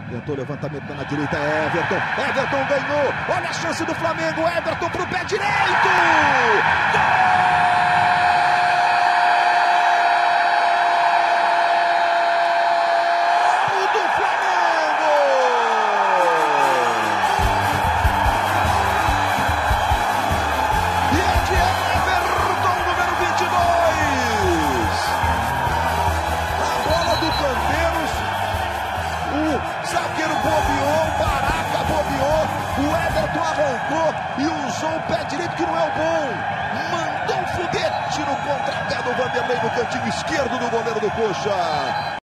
Tentou levantamento na direita, Everton ganhou, olha a chance do Flamengo, Everton pro pé direito! Gol do Flamengo! E é de Everton, número 22! A bola do Canteiros, o zagueiro bobeou, o Baraca bobeou, o Everton arrancou e usou o pé direito, que não é o bom. Mandou um foguete no contrapé do Vanderlei no cantinho esquerdo do goleiro do Coxa.